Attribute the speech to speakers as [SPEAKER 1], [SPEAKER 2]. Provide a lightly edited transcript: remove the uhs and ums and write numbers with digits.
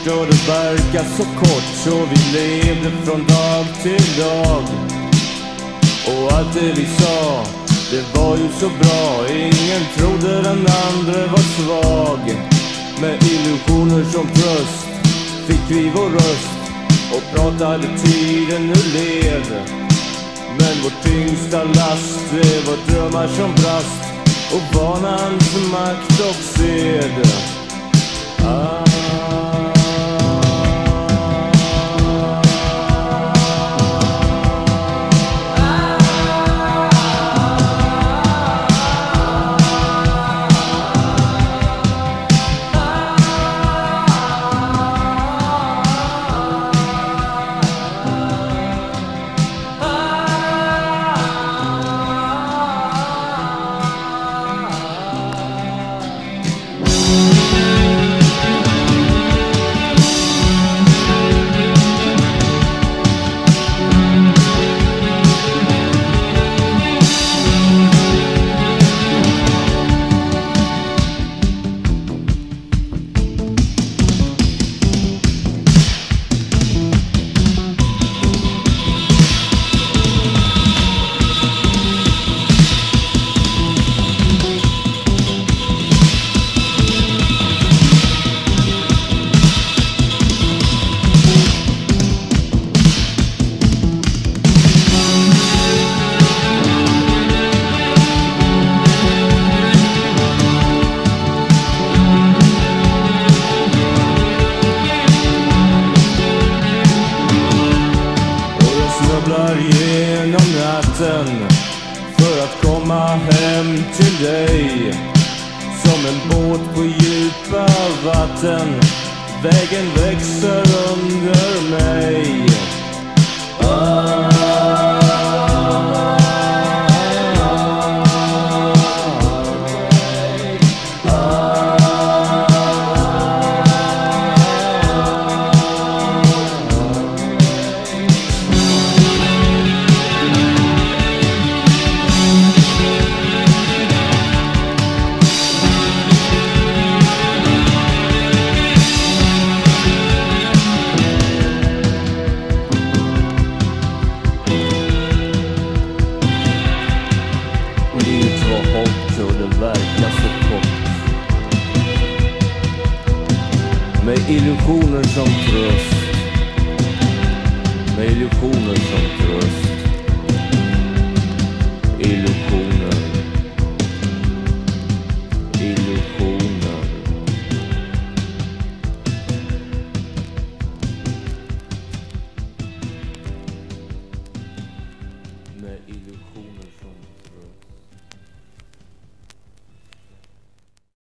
[SPEAKER 1] kort och det verkar så kort, så vi levde från dag till dag. Och allt det vi sa, det var ju så bra. Ingen trodde den andra var svag. Med illusioner som tröst fick vi vår röst och pratade tiden ur led. Men vår tyngsta last, det var drömmar som brast och vanans makt och sed. Genom natten för att komma hem till dig. Som en båt på djupa vatten, vägen växer under mig. Med illusioner som tröst, med illusioner som tröst, illusioner.